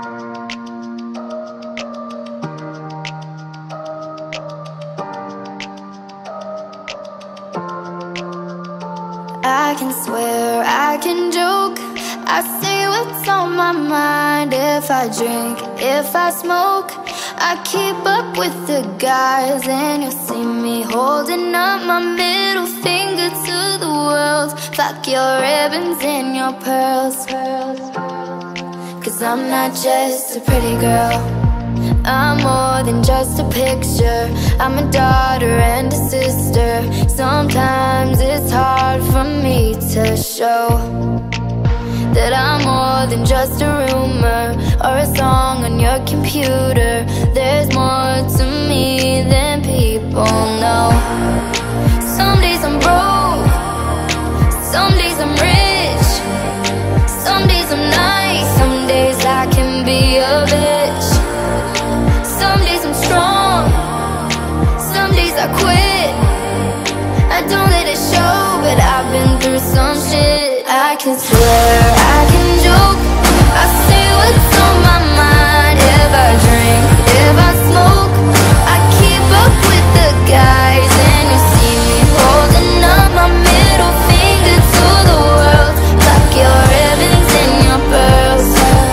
I can swear, I can joke, I say what's on my mind. If I drink, if I smoke, I keep up with the guys. And you'll see me holding up my middle finger to the world. Fuck your ribbons and your pearls. Cause I'm not just a pretty girl, I'm more than just a picture. I'm a daughter and a sister. Sometimes it's hard for me to show that I'm more than just a rumor or a song on your computer. There's more to me than people know. Some days I'm broke, some days I'm rich, some days I'm nice, some days I can be a bitch. Some days I'm strong, some days I quit. I don't let it show, but I've been through some shit. I can swear, I can joke, I say what's on my mind. If I drink, if I smoke, I keep up with the guys. And you see me holding up my middle finger to the world. Fuck your ribbons and your pearls.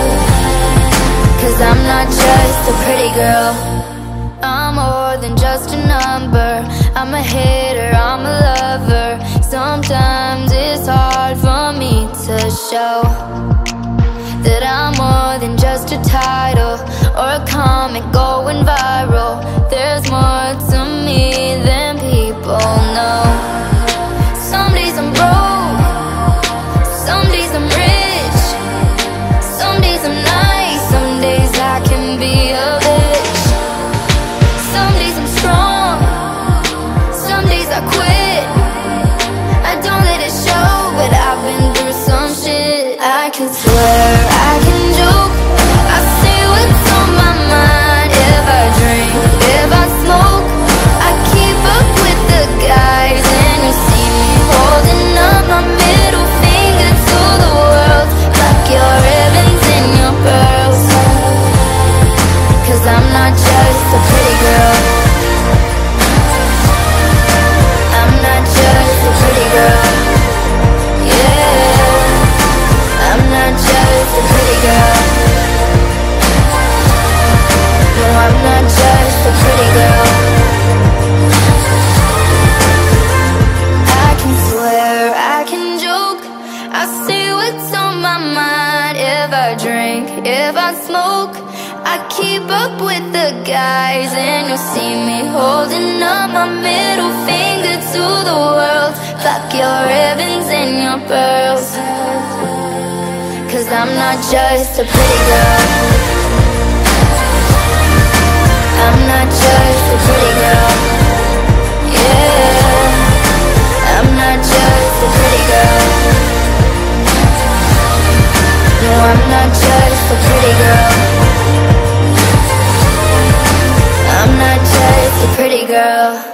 Cause I'm not just a pretty girl, I'm more than just a number. I'm a hater, I'm a lover. Sometimes it's hard for me to show that I'm more than just a title or a comment going viral. There's more to me than people know. Some days I'm broke, some days I'm rich, some days I'm nice, some days I can be a bitch. Some days I'm strong, some days I quit. I don't let it show, but I've been through some shit. I can swear, I can joke, I say what's on my mind. If I drink, if I smoke, I keep up with the guys. And you see me holding up my middle finger to the world. Fuck your ribbons and your pearls. Cause I'm not just a pretty girl, I'm not just a pretty girl. Yeah, I'm not just a pretty girl. No, I'm not just a pretty girl. I can swear, I can joke, I say what's on my mind. If I drink, if I smoke, I keep up with the guys. And you'll see me holding up my middle finger to the world. Fuck your ribbons and your pearls. Cause I'm not just a pretty girl, I'm not just a pretty girl. Yeah, I'm not just a pretty girl. No, I'm not just a pretty girl, I'm not just a pretty girl.